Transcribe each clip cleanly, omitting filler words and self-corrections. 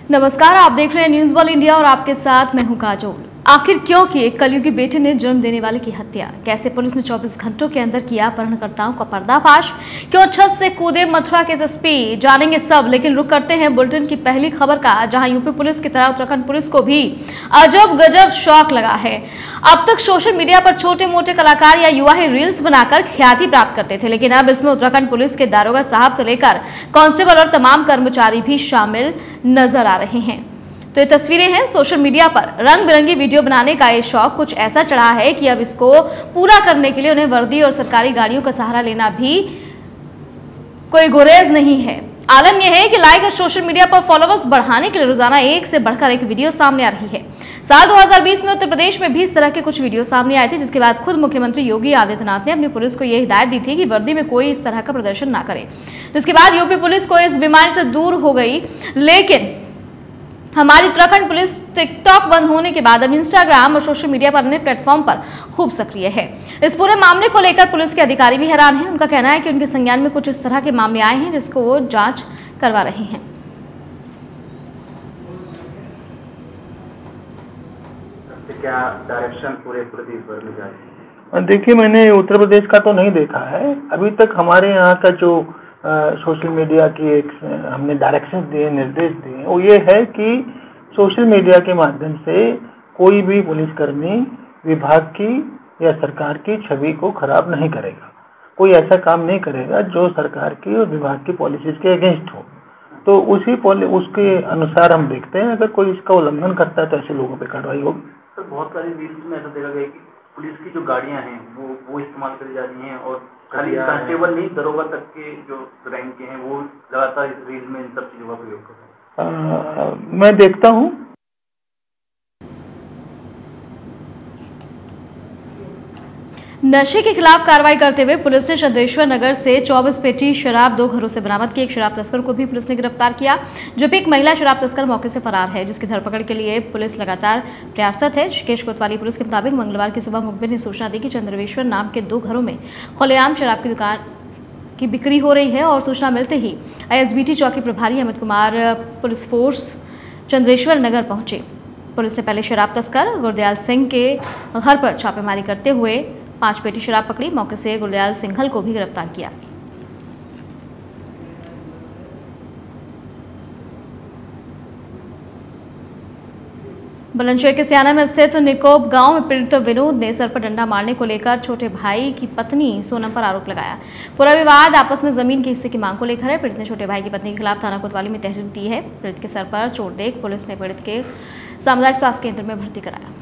नमस्कार, आप देख रहे हैं न्यूज वर्ल्ड इंडिया और आपके साथ मैं हूं काजोल। आखिर क्यों की एक कलयुगी बेटे ने जन्म देने वाले की हत्या? कैसे पुलिस ने 24 घंटों के अंदर किया अपहरणकर्ताओं का पर्दाफाश? क्यों छत से कूदे मथुरा के एसएसपी? जानेंगे सब, लेकिन रुक करते हैं बुलेटिन की पहली खबर का, जहां यूपी पुलिस की तरह उत्तराखंड पुलिस को भी अजब गजब शौक लगा है। अब तक सोशल मीडिया पर छोटे मोटे कलाकार या युवा ही रील्स बनाकर ख्याति प्राप्त करते थे, लेकिन अब इसमें उत्तराखंड पुलिस के दारोगा साहब से लेकर कांस्टेबल और तमाम कर्मचारी भी शामिल नजर आ रहे हैं। तो ये तस्वीरें हैं। सोशल मीडिया पर रंग बिरंगी वीडियो बनाने का ये शौक कुछ ऐसा चढ़ा है कि अब इसको पूरा करने के लिए उन्हें वर्दी और सरकारी गाड़ियों का सहारा लेना भी कोई गुरेज नहीं है। आलम यह है कि लाइक और सोशल मीडिया पर फॉलोअर्स बढ़ाने के लिए रोजाना एक से बढ़कर एक वीडियो सामने आ रही है। साल 2020 में उत्तर प्रदेश में भी इस तरह के कुछ वीडियो सामने आए थे, जिसके बाद खुद मुख्यमंत्री योगी आदित्यनाथ ने अपनी पुलिस को यह हिदायत दी थी कि वर्दी में कोई इस तरह का प्रदर्शन ना करे। जिसके बाद यूपी पुलिस को इस बीमारी से दूर हो गई, लेकिन हमारी उत्तराखंड पुलिस टिकटॉक बंद होने के बाद अब इंस्टाग्राम और सोशल मीडिया पर अन्य प्लेटफॉर्म पर खूब सक्रिय है। इस पूरे मामले को लेकर पुलिस के अधिकारी भी हैरान हैं। उनका कहना है कि उनके संज्ञान में कुछ इस तरह के मामले आए हैं जिसको वो जांच करवा रहे हैं। क्या डायरेक्शन पूरे प्रदेश भर में जा रही है? देखिए, मैंने उत्तर प्रदेश का तो नहीं देखा है अभी तक। हमारे यहाँ का जो सोशल मीडिया की एक हमने डायरेक्शन दिए, निर्देश दिए, वो ये है कि सोशल मीडिया के माध्यम से कोई भी पुलिसकर्मी विभाग की या सरकार की छवि को खराब नहीं करेगा। कोई ऐसा काम नहीं करेगा जो सरकार की और विभाग की पॉलिसीज के अगेंस्ट हो। तो उसके अनुसार हम देखते हैं। अगर कोई इसका उल्लंघन करता है तो ऐसे लोगों पर कार्रवाई होगी। सर, बहुत सारी रील्स में ऐसा देखा गया कि पुलिस की जो गाड़ियां हैं वो इस्तेमाल करी जा रही हैं और खाली कांस्टेबल नहीं, दरोगा तक के जो रैंक के हैं वो लगातार इस रील में इन सब चीजों का प्रयोग कर रहे हैं। मैं देखता हूँ। नशे के खिलाफ कार्रवाई करते हुए पुलिस ने चंद्रेश्वर नगर से 24 पेटी शराब 2 घरों से बरामद की। एक शराब तस्कर को भी पुलिस ने गिरफ्तार किया, जबकि एक महिला शराब तस्कर मौके से फरार है, जिसकी धरपकड़ के लिए पुलिस लगातार प्रयासरत है। ऋषिकेश कोतवाली पुलिस के मुताबिक मंगलवार की सुबह मुखबिर ने सूचना दी कि चंद्रेश्वर नाम के 2 घरों में खुलेआम शराब की दुकान की बिक्री हो रही है और सूचना मिलते ही आईएसबीटी चौकी प्रभारी अमित कुमार पुलिस फोर्स चंद्रेश्वर नगर पहुंचे। पुलिस ने पहले शराब तस्कर गुरदयाल सिंह के घर पर छापेमारी करते हुए 5 पेटी शराब पकड़ी। मौके से गुरदयाल सिंघल को भी गिरफ्तार किया। बुलंदशहर के सियाना में स्थित निकोब गांव में पीड़ित विनोद ने सर पर डंडा मारने को लेकर छोटे भाई की पत्नी सोनम पर आरोप लगाया। पूरा विवाद आपस में जमीन के हिस्से की मांग को लेकर है। पीड़ित ने छोटे भाई की पत्नी के खिलाफ थाना कोतवाली में तहरीर दी है। पीड़ित के सर पर चोट देख पुलिस ने पीड़ित के सामुदायिक स्वास्थ्य केंद्र में भर्ती कराया।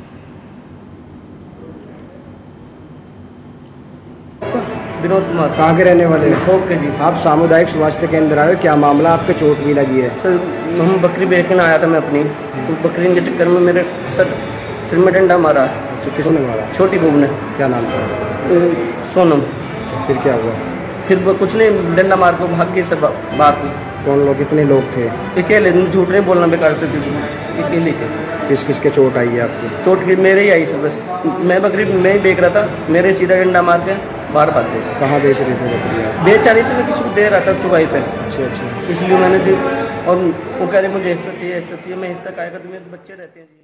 विनोद कुमार। कहाँ के रहने वाले हैं? ओके जी। आप सामुदायिक स्वास्थ्य केंद्र आए, क्या मामला? आपके चोट भी लगी है? सर, हम बकरी बेचने आया था मैं अपनी, तो बकरी के चक्कर में मेरे सिर में डंडा मारा। तो किसने मारा? छोटी बहू ने। क्या नाम था? सोनम। फिर क्या हुआ? फिर वो कुछ नहीं, डंडा मार को भाग गई सब बात। कौन लोग, कितने लोग थे? अकेले, झूठ नहीं बोलना बेकार से, अकेले थे। किस किस के चोट आई है आपकी? चोट की मेरे ही आई सब, बस मैं बकरी मैं ही बेच रहा था, मेरे सीधा डंडा मार के बाहर भाग गए। कहाँ बेच रहे थे बकरियाँ? बेच आ रही थी, मैं किसी को दे रहा था चुगाई पे। अच्छा। इसलिए मैंने दी और वो कह रहे मुझे हिस्सा चाहिए, हिस्सा चाहिए। मैं हिस्सा काय करती, मेरे बच्चे रहते हैं जी।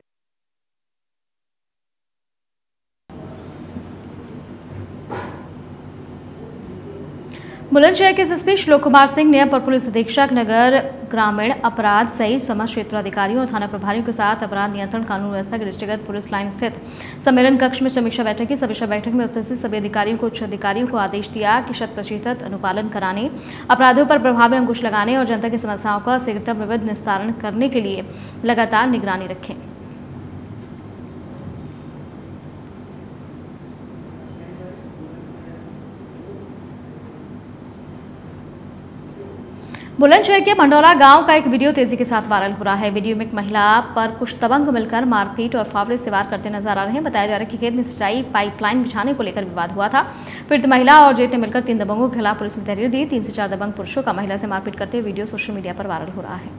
बुलंदशहर के एसएसपी श्लोक कुमार सिंह ने अपर पुलिस अधीक्षक नगर ग्रामीण अपराध सहित समस्त क्षेत्र अधिकारियों और थाना प्रभारियों के साथ अपराध नियंत्रण कानून व्यवस्था के दृष्टिगत पुलिस लाइन स्थित सम्मेलन कक्ष में समीक्षा बैठक की। समीक्षा बैठक में उपस्थित सभी अधिकारियों को उच्च अधिकारियों को आदेश दिया कि 100% अनुपालन कराने, अपराधों पर प्रभावी अंकुश लगाने और जनता की समस्याओं का शीघ्रतम विविध निस्तारण करने के लिए लगातार निगरानी रखें। बुलंदशहर के मंडौला गांव का एक वीडियो तेजी के साथ वायरल हो रहा है। वीडियो में एक महिला पर कुछ दबंग मिलकर मारपीट और फावड़े से वार करते नजर आ रहे हैं। बताया जा रहा है कि खेत में सिंचाई पाइपलाइन बिछाने को लेकर विवाद हुआ था। पीड़ित महिला और जेठ ने मिलकर 3 दबंगों के खिलाफ पुलिस ने तहरीर दी। 3 से 4 दबंग पुरुषों का महिला से मारपीट करते हुए वीडियो सोशल मीडिया पर वायरल हो रहा है।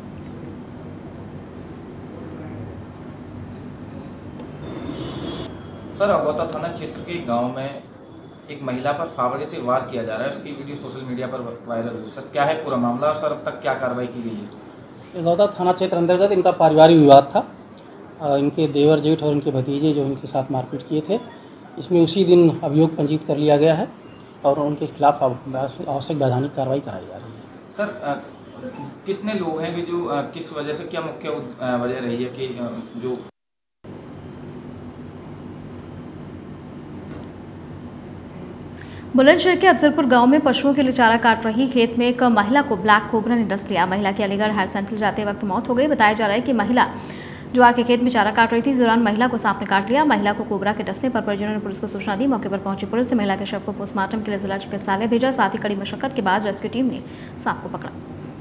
सर, अगौता थाना क्षेत्र के गांव में एक महिला पर फावड़े से वार किया जा रहा है, उसकी वीडियो सोशल मीडिया पर वायरल हुई। सर, क्या है पूरा मामला और सर अब तक क्या कार्रवाई की गई है? इरौदा थाना क्षेत्र अंतर्गत इनका पारिवारिक विवाद था। इनके देवर जेठ और इनके भतीजे जो इनके साथ मारपीट किए थे, इसमें उसी दिन अभियोग पंजीत कर लिया गया है और उनके खिलाफ आवश्यक वैधानिक कार्रवाई कराई जा रही है। सर, कितने लोग हैं कि जो किस वजह से, क्या मुख्य वजह रही है कि जो बुलंदशहर के अफजलपुर गांव में पशुओं के लिए चारा काट रही खेत में एक महिला को ब्लैक कोबरा ने डस लिया। महिला की अलीगढ़ हायर सेंटर जाते वक्त मौत हो गई। बताया जा रहा है कि महिला ज्वार के खेत में चारा काट रही थी। इस दौरान महिला को सांप ने काट लिया। महिला को कोबरा के डसने पर परिजनों ने पुलिस को सूचना दी। मौके पर पहुंची पुलिस ने महिला के शव को पोस्टमार्टम के लिए जिला चिकित्सालय भेजा। साथ ही कड़ी मशक्कत के बाद रेस्क्यू टीम ने सांप को पकड़ा।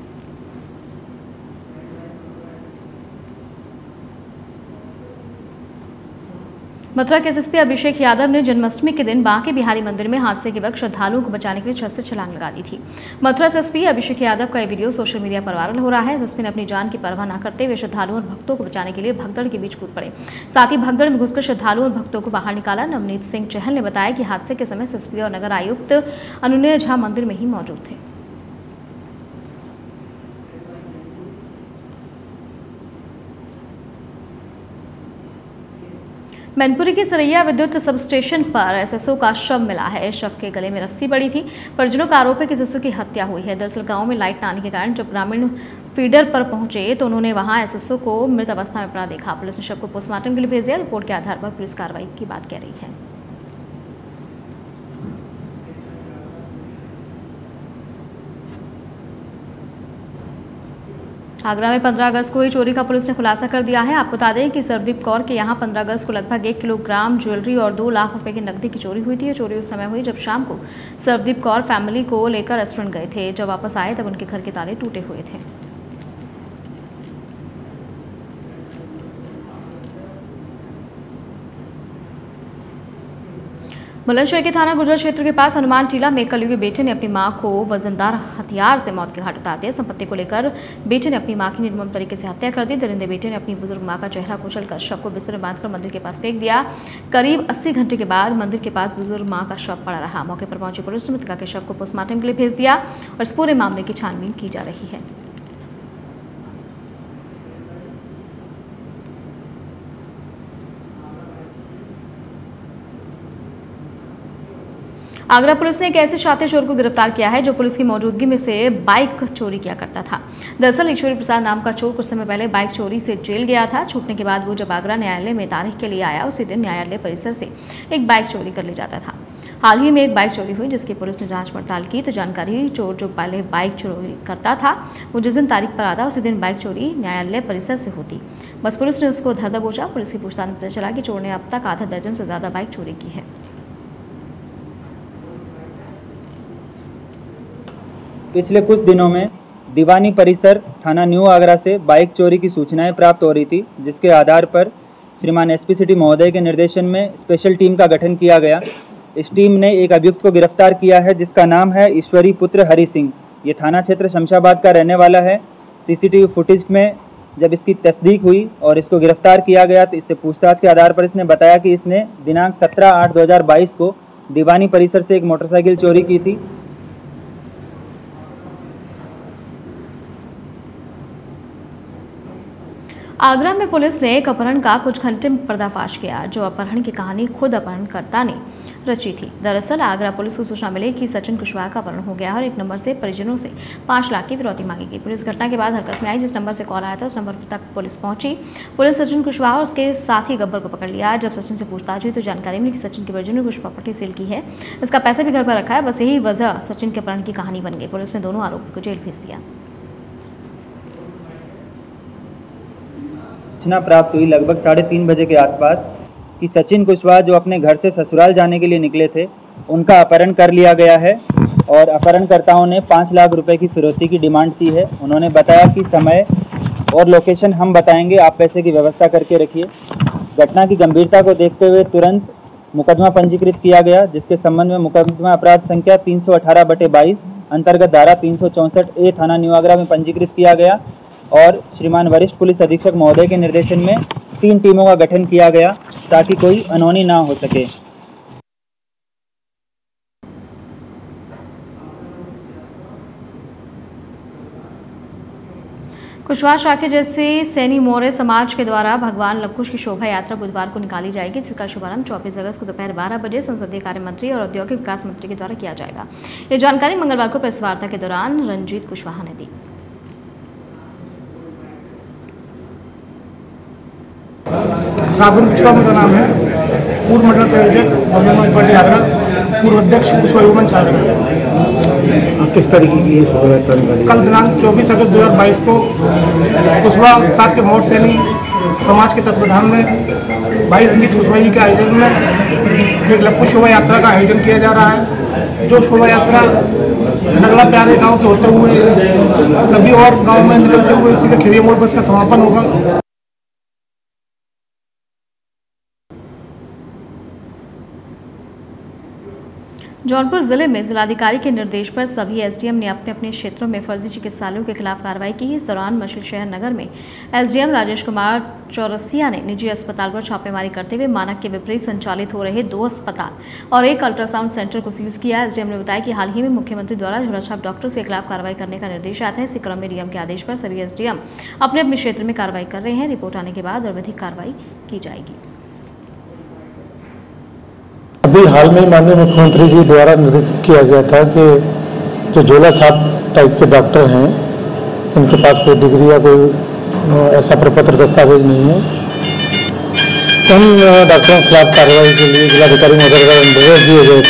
मथुरा के एसएसपी अभिषेक यादव ने जन्माष्टमी के दिन बांके बिहारी मंदिर में हादसे के वक्त श्रद्धालुओं को बचाने के लिए छत से छलांग लगा दी थी। मथुरा एसएसपी अभिषेक यादव का यह वीडियो सोशल मीडिया पर वायरल हो रहा है। एसएसपी ने अपनी जान की परवाह न करते हुए श्रद्धालुओं और भक्तों को बचाने के लिए भगदड़ के बीच कूद पड़े। साथ ही भगदड़ में घुसकर श्रद्धालुओं और भक्तों को बाहर निकाला। नवनीत सिंह चहल ने बताया कि हादसे के समय एसएसपी और नगर आयुक्त अनुनय झा मंदिर में ही मौजूद थे। मैनपुरी के सरैया विद्युत सब स्टेशन पर एसएसओ का शव मिला है। शव के गले में रस्सी पड़ी थी। परिजनों का आरोप है कि एसएसओ की हत्या हुई है। दरअसल गांव में लाइट न आने के कारण जब ग्रामीण फीडर पर पहुंचे तो उन्होंने वहां एसएसओ को मृत अवस्था में पड़ा देखा। पुलिस ने शव को पोस्टमार्टम के लिए भेज दिया। रिपोर्ट के आधार पर पुलिस कार्रवाई की बात कह रही है। आगरा में 15 अगस्त को हुई चोरी का पुलिस ने खुलासा कर दिया है। आपको बता दें कि सरदीप कौर के यहां 15 अगस्त को लगभग 1 किलोग्राम ज्वेलरी और 2 लाख रुपए की नकदी की चोरी हुई थी। ये चोरी उस समय हुई जब शाम को सरदीप कौर फैमिली को लेकर रेस्टोरेंट गए थे। जब वापस आए तब उनके घर के ताले टूटे हुए थे। बुलंदशहर के थाना गुर्जर क्षेत्र के पास हनुमान टीला में कलयुगी बेटे ने अपनी मां को वजनदार हथियार से मौत के घाट उतार दिया। संपत्ति को लेकर बेटे ने अपनी मां की निर्मम तरीके से हत्या कर दी। दरिंदे बेटे ने अपनी बुजुर्ग मां का चेहरा कुचलकर शव को बिस्तर में बांधकर मंदिर के पास फेंक दिया। करीब 80 घंटे के बाद मंदिर के पास बुजुर्ग मां का शव पड़ा रहा। मौके पर पहुंची पुलिस ने मृतका के शव को पोस्टमार्टम के लिए भेज दिया और इस पूरे मामले की छानबीन की जा रही है। आगरा पुलिस ने एक ऐसे शातिर चोर को गिरफ्तार किया है जो पुलिस की मौजूदगी में से बाइक चोरी किया करता था। दरअसल ईश्वरी प्रसाद नाम का चोर कुछ समय पहले बाइक चोरी से जेल गया था। छूटने के बाद वो जब आगरा न्यायालय में तारीख के लिए आया, उसी दिन न्यायालय परिसर से एक बाइक चोरी कर ले जाता था। हाल ही में एक बाइक चोरी हुई जिसकी पुलिस ने जांच पड़ताल की तो जानकारी हुई चोर जो पहले बाइक चोरी करता था वो जिस दिन तारीख पर आता उसी दिन बाइक चोरी न्यायालय परिसर से होती। बस पुलिस ने उसको धर दबोचा। पुलिस की पूछताछ में पता चला कि चोर ने अब तक आधा दर्जन से ज्यादा बाइक चोरी की है। पिछले कुछ दिनों में दीवानी परिसर थाना न्यू आगरा से बाइक चोरी की सूचनाएं प्राप्त हो रही थी, जिसके आधार पर श्रीमान एसपी सिटी महोदय के निर्देशन में स्पेशल टीम का गठन किया गया। इस टीम ने एक अभियुक्त को गिरफ्तार किया है जिसका नाम है ईश्वरी पुत्र हरि सिंह। ये थाना क्षेत्र शमशाबाद का रहने वाला है। सीसीटीवी फुटेज में जब इसकी तस्दीक हुई और इसको गिरफ्तार किया गया तो इससे पूछताछ के आधार पर इसने बताया कि इसने दिनांक 17/8/2022 को दीवानी परिसर से एक मोटरसाइकिल चोरी की थी। आगरा में पुलिस ने एक अपहरण का कुछ घंटे में पर्दाफाश किया। जो अपहरण की कहानी खुद अपहरणकर्ता ने रची थी। दरअसल आगरा पुलिस को सूचना मिली कि सचिन कुशवाहा का अपहरण हो गया और एक नंबर से परिजनों से 5 लाख की फिरौती मांगी गई। पुलिस घटना के बाद हरकत में आई। जिस नंबर से कॉल आया था उस नंबर तक पुलिस पहुंची। पुलिस सचिन कुशवाहा और उसके साथी गब्बर को पकड़ लिया। जब सचिन से पूछताछ हुई तो जानकारी मिली कि सचिन के परिजनों ने कुछ प्रॉपर्टी सेल की है, इसका पैसा भी घर पर रखा है। बस यही वजह सचिन के अपहरण की कहानी बन गई। पुलिस ने दोनों आरोपी को जेल भेज दिया। सूचना प्राप्त हुई लगभग 3:30 बजे के आसपास कि सचिन कुशवाहा जो अपने घर से ससुराल जाने के लिए निकले थे उनका अपहरण कर लिया गया है और अपहरणकर्ताओं ने 5 लाख रुपए की फिरौती की डिमांड की है। उन्होंने बताया कि समय और लोकेशन हम बताएंगे, आप पैसे की व्यवस्था करके रखिए। घटना की गंभीरता को देखते हुए तुरंत मुकदमा पंजीकृत किया गया, जिसके संबंध में मुकदमा अपराध संख्या 318/22 अंतर्गत धारा 364A थाना न्यू आगरा में पंजीकृत किया गया और श्रीमान वरिष्ठ पुलिस अधीक्षक महोदय के निर्देशन में 3 टीमों का गठन किया गया ताकि कोई अनहोनी ना हो सके। कुशवाहा शाखे जैसे सैनी मौर्य समाज के द्वारा भगवान लवकुश की शोभा यात्रा बुधवार को निकाली जाएगी, जिसका शुभारंभ 24 अगस्त को दोपहर 12 बजे संसदीय कार्य मंत्री और औद्योगिक विकास मंत्री के द्वारा किया जाएगा। ये जानकारी मंगलवार को प्रेस वार्ता के दौरान रंजीत कुशवाहा ने दी। राघवन कुशवाहा मेरा नाम है, पूर्व मंडल संयोजक बहुजन समाज पार्टी आगरा, पूर्व अध्यक्ष कुशवाहा युवा मंच आगरा। किस तरीके की ये शोभा यात्रा निकाली? कल दिनांक 24 अगस्त 2022 को कुशवाहा शाख के मौर्य सैनी समाज के तत्वाधान में भाई रंजीत कुशवाहा जी के आयोजन में एक लवकुश शोभा यात्रा का आयोजन किया जा रहा है, जो शोभा यात्रा नगला प्यारे गांव के होते हुए सभी और गांव में निकलते हुए सीधे खिरिया मोड़ पर इसका समापन होगा। जौनपुर जिले में जिलाधिकारी के निर्देश पर सभी एसडीएम ने अपने अपने क्षेत्रों में फर्जी चिकित्सालयों के खिलाफ कार्रवाई की। इस दौरान मछलीशहर नगर में एसडीएम राजेश कुमार चौरसिया ने निजी अस्पताल पर छापेमारी करते हुए मानक के विपरीत संचालित हो रहे 2 अस्पताल और 1 अल्ट्रासाउंड सेंटर को सीज किया। एसडीएम ने बताया कि हाल ही में मुख्यमंत्री द्वारा झोलाछाप डॉक्टर्स के खिलाफ कार्रवाई करने का निर्देश आया था। इसी क्रम में डीएम के आदेश पर सभी एसडीएम अपने अपने क्षेत्र में कार्रवाई कर रहे हैं। रिपोर्ट आने के बाद और विधिक कार्रवाई की जाएगी। अभी हाल में माननीय मुख्यमंत्री जी द्वारा निर्देशित किया गया था कि जो झोला छाप टाइप के डॉक्टर हैं, इनके पास कोई डिग्री या कोई ऐसा प्रपत्र दस्तावेज नहीं है, उन डॉक्टरों के खिलाफ कार्रवाई के लिए जिलाधिकारी महोदय द्वारा निर्देश दिए गए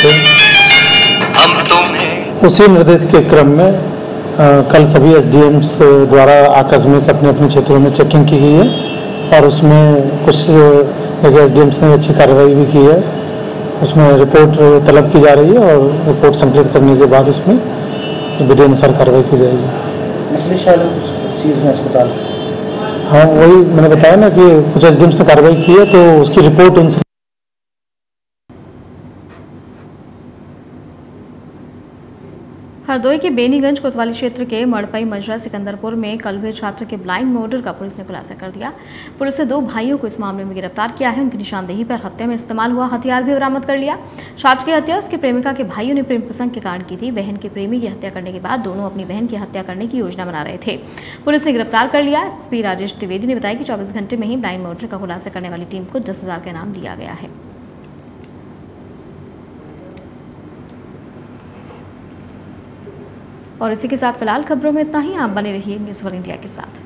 थे। उसी निर्देश के क्रम में कल सभी एसडीएम्स द्वारा आकस्मिक अपने अपने क्षेत्रों में चेकिंग की गई है और उसमें कुछ जगह एसडीएम्स ने अच्छी कार्रवाई भी की है। उसमें रिपोर्ट तलब की जा रही है और रिपोर्ट संकलित करने के बाद उसमें विधि अनुसार कार्रवाई की जाएगी। मछलीशहर सीज अस्पताल, हाँ वही मैंने बताया ना कि कुछ एसडीएम्स ने कार्रवाई की है तो उसकी रिपोर्ट उनसे। हरदोई के बेनीगंज कोतवाली क्षेत्र के मड़पई मजरा सिकंदरपुर में कल हुए छात्र के ब्लाइंड मर्डर का पुलिस ने खुलासा कर दिया। पुलिस ने 2 भाइयों को इस मामले में गिरफ्तार किया है। उनकी निशानदेही पर हत्या में इस्तेमाल हुआ हथियार भी बरामद कर लिया। छात्र की हत्या उसकी प्रेमिका के भाइयों ने प्रेम प्रसंग के कारण की थी। बहन के प्रेमी की हत्या करने के बाद दोनों अपनी बहन की हत्या करने की योजना बना रहे थे। पुलिस ने गिरफ्तार कर लिया। एसपी राजेश द्विवेदी ने बताया कि 24 घंटे में ही ब्लाइंड मर्डर का खुलासा करने वाली टीम को 10,000 का इनाम दिया गया है। और इसी के साथ फिलहाल खबरों में इतना ही। आप बने रहिए न्यूज़ वन इंडिया के साथ।